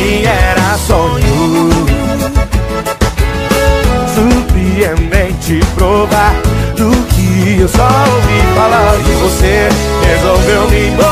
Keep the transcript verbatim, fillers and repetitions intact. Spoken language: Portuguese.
mim era sonho. Surpreendente provar do que eu só ouvi falar. E você resolveu me embora.